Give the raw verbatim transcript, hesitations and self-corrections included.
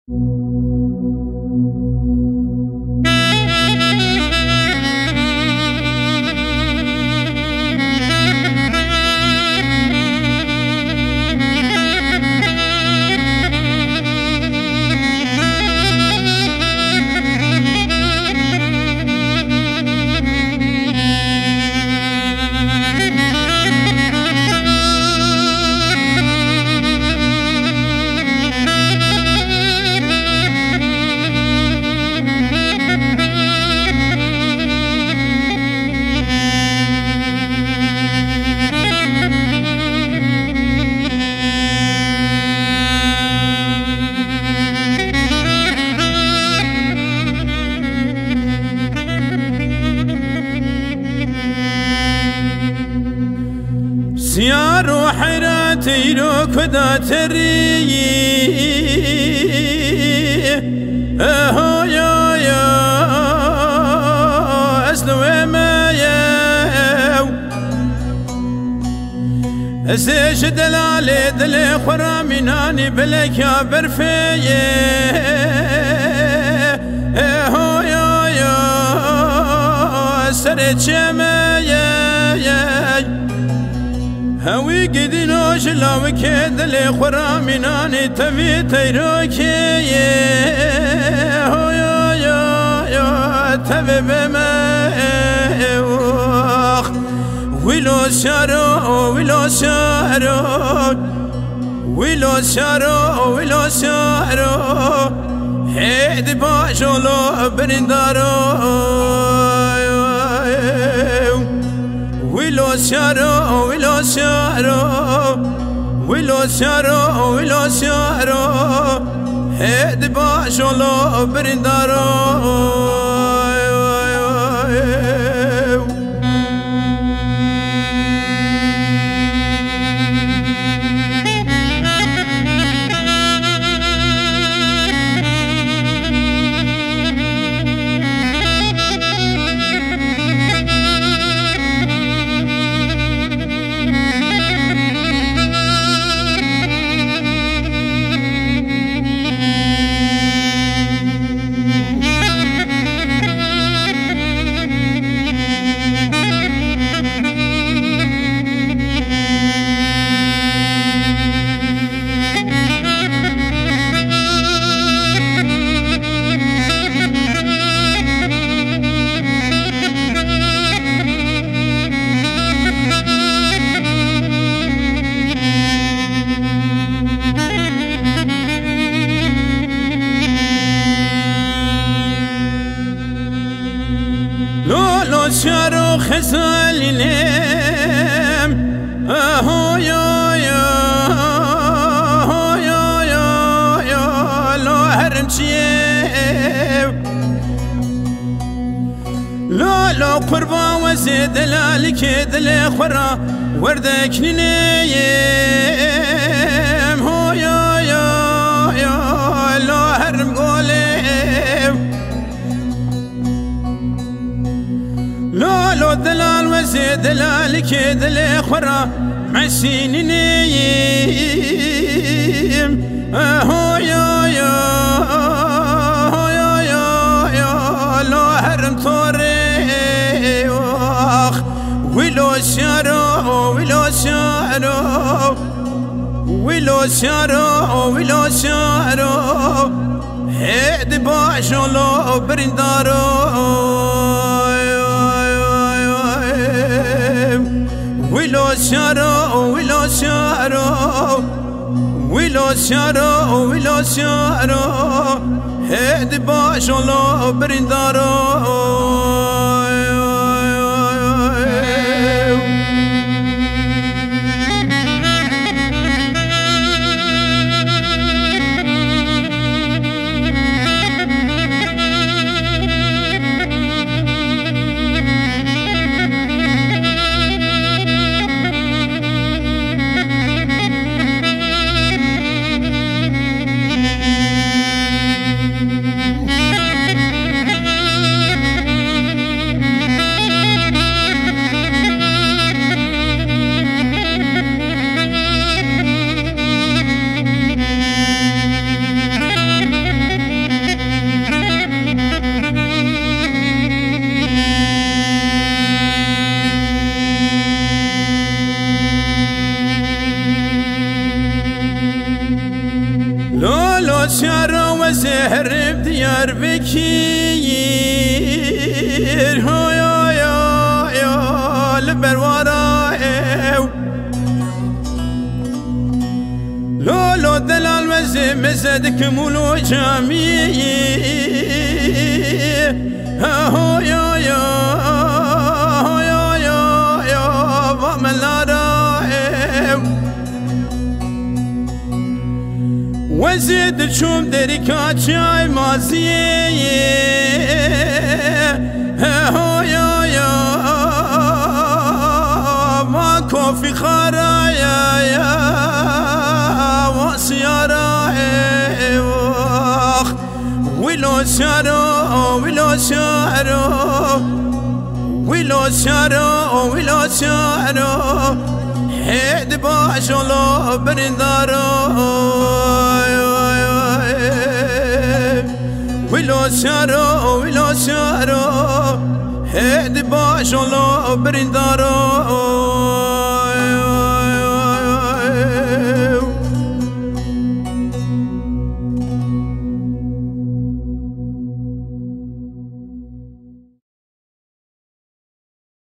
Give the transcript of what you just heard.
سيارو حيراتي رو كدا تري اهو يا يا اسلو ما يا اسيش دلالي دلي خرا مناني بلك يا برفي اهو يا يا سرت شما يا يا هوي قدي نوش لاو كيد لي خرا مناني تبي تيروكي هو يا يا يا تبي بما ويلو شارو ويلو شارو ويلو شارو ويلو شارو هيد باشولو برندارو ويلو شارو ويلو شارو ويلو شارو ويلو شارو هيد باشولو برندارو شارو خزالي لم اهو يا يا اهو يا يا يا لو هرمشي لو لو قربا وزيد لالك دل خرا وردك نيم هو يا يا يا لو هرم قولي لو لو دلال وزيد دلالك دل خرا مسين نيم اهو يا يا اهو يا يا يا لو هرم توري واخ ويلو شارو ويلو شارو ويلو شارو ويلو شارو هيد باشولو برندارو ويلو شارو ويلو شارو ويلو شارو ويلو شارو هيد باشولو برندارو سيارة وزهر بديار بكير يا يا يا البروارة لو لو دلال وزي مزدك مولو جميع هو يا يا يا يا يا وملارا وزيد شوم دريكا جاي مازيه هو يا يا ما كوفي خرايا يا وسيارة ويلو سيارة ويلو سيارة ويلو سيارة ويلو سيارة هيد باشلو برندارو ويلو سيارة ويلو سيارة هيد باشلو برندارو